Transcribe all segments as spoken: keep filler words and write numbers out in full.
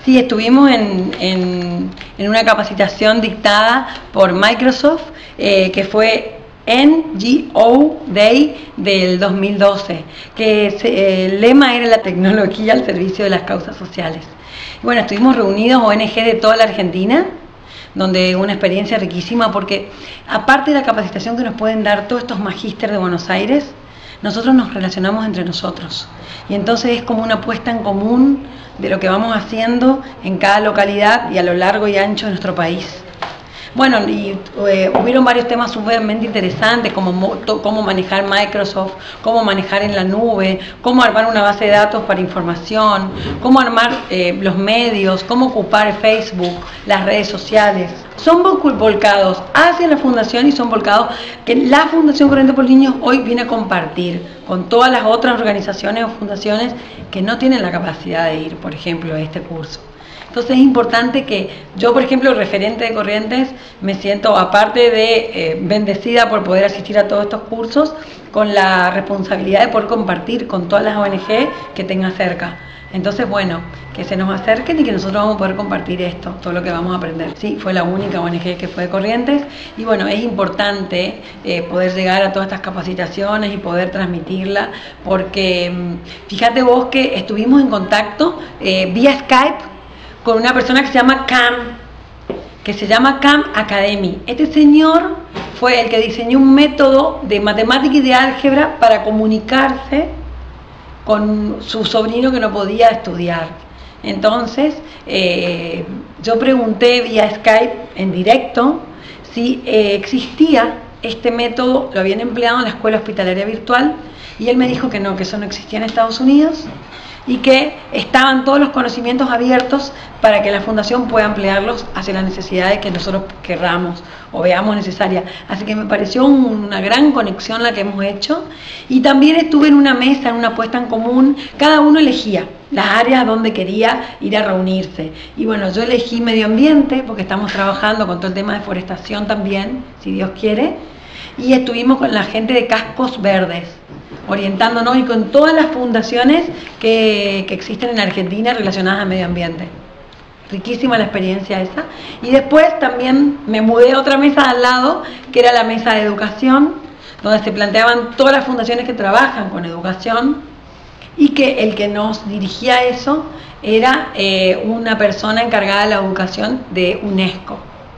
Sí, estuvimos en, en, en una capacitación dictada por Microsoft, eh, que fue N G O Day del dos mil doce, que se, eh, el lema era la tecnología al servicio de las causas sociales. Bueno, estuvimos reunidos O N G de toda la Argentina, donde una experiencia riquísima, porque aparte de la capacitación que nos pueden dar todos estos magísteres de Buenos Aires, nosotros nos relacionamos entre nosotros, y entonces es como una puesta en común de lo que vamos haciendo en cada localidad y a lo largo y ancho de nuestro país. Bueno, y eh, hubieron varios temas sumamente interesantes, como cómo manejar Microsoft, cómo manejar en la nube, cómo armar una base de datos para información, cómo armar eh, los medios, cómo ocupar Facebook, las redes sociales. Son volcados hacia la fundación y son volcados que la Fundación Corrientes por Niños hoy viene a compartir con todas las otras organizaciones o fundaciones que no tienen la capacidad de ir, por ejemplo, a este curso. Entonces es importante que yo, por ejemplo, referente de Corrientes, me siento, aparte de eh, bendecida por poder asistir a todos estos cursos, con la responsabilidad de poder compartir con todas las O N G que tenga cerca. Entonces, bueno, que se nos acerquen y que nosotros vamos a poder compartir esto, todo lo que vamos a aprender. Sí, fue la única O N G que fue de Corrientes, y bueno, es importante eh, poder llegar a todas estas capacitaciones y poder transmitirla, porque fíjate vos que estuvimos en contacto eh, vía Skype con una persona que se llama Cam, que se llama Cam Academy. Este señor fue el que diseñó un método de matemática y de álgebra para comunicarse con su sobrino que no podía estudiar. Entonces, eh, yo pregunté vía Skype en directo si eh, existía este método, lo habían empleado en la escuela hospitalaria virtual, y él me dijo que no, que eso no existía en Estados Unidos, y que estaban todos los conocimientos abiertos para que la Fundación pueda emplearlos hacia las necesidades que nosotros querramos o veamos necesarias. Así que me pareció una gran conexión la que hemos hecho, y también estuve en una mesa, en una puesta en común, cada uno elegía las áreas donde quería ir a reunirse. Y bueno, yo elegí medio ambiente, porque estamos trabajando con todo el tema de forestación también, si Dios quiere, y estuvimos con la gente de Cascos Verdes, orientándonos, y con todas las fundaciones que, que existen en Argentina relacionadas al medio ambiente. Riquísima la experiencia esa. Y después también me mudé a otra mesa al lado, que era la mesa de educación, donde se planteaban todas las fundaciones que trabajan con educación, y que el que nos dirigía eso era eh, una persona encargada de la educación de UNESCO.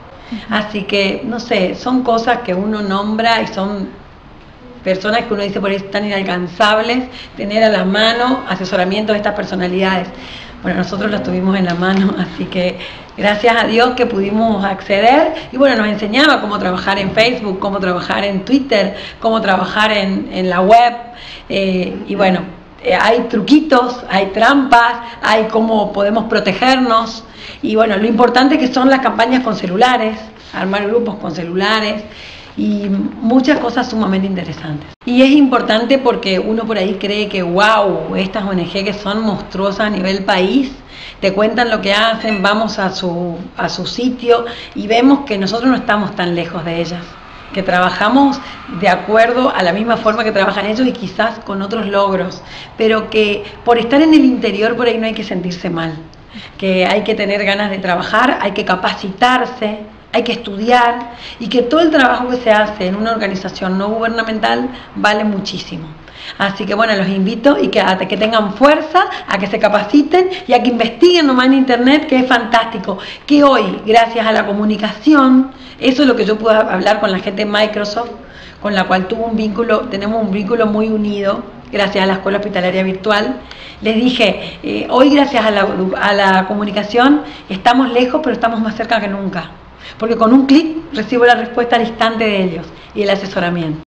Así que, no sé, son cosas que uno nombra y son personas que uno dice por ahí están inalcanzables, tener a la mano asesoramiento de estas personalidades. Bueno, nosotros los tuvimos en la mano, así que gracias a Dios que pudimos acceder, y bueno, nos enseñaba cómo trabajar en Facebook, cómo trabajar en Twitter, cómo trabajar en, en la web, eh, y bueno, eh, hay truquitos, hay trampas, hay cómo podemos protegernos, y bueno, lo importante que son las campañas con celulares, armar grupos con celulares, y muchas cosas sumamente interesantes. Y es importante porque uno por ahí cree que wow, estas O N G que son monstruosas a nivel país, te cuentan lo que hacen, vamos a su, a su sitio y vemos que nosotros no estamos tan lejos de ellas, que trabajamos de acuerdo a la misma forma que trabajan ellos y quizás con otros logros, pero que por estar en el interior por ahí no hay que sentirse mal, que hay que tener ganas de trabajar, hay que capacitarse, hay que estudiar, y que todo el trabajo que se hace en una organización no gubernamental vale muchísimo. Así que bueno, los invito y que, a que tengan fuerza, a que se capaciten y a que investiguen nomás en internet, que es fantástico, que hoy, gracias a la comunicación, eso es lo que yo puedo hablar con la gente de Microsoft, con la cual tuvo un vínculo, tenemos un vínculo muy unido, gracias a la escuela hospitalaria virtual. Les dije, eh, hoy gracias a la, a la comunicación estamos lejos, pero estamos más cerca que nunca, porque con un clic recibo la respuesta al instante de ellos y el asesoramiento.